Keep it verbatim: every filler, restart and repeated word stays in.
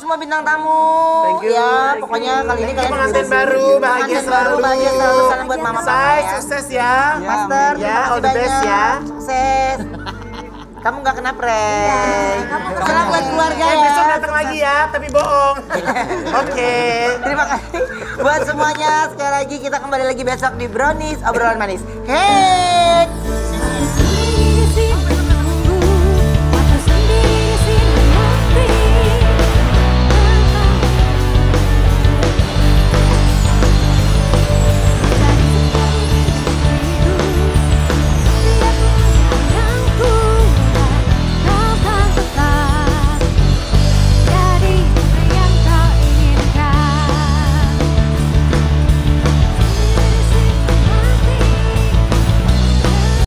semua bintang tamu. Thank you. Ya, pokoknya kali ini kalian pengantin baru, bahagia selalu. Bahagia selalu, salam buat mama papa Say, ya. sukses ya. Master, Ya, terima all kasih the best banyak. ya. Sukses. Kamu nggak kena prank. Salam buat keluarga Eh, ya. besok datang lagi ya, tapi bohong. Oke. Terima kasih buat semuanya. Sekali lagi kita kembali lagi besok di Brownies obrolan manis. Hey.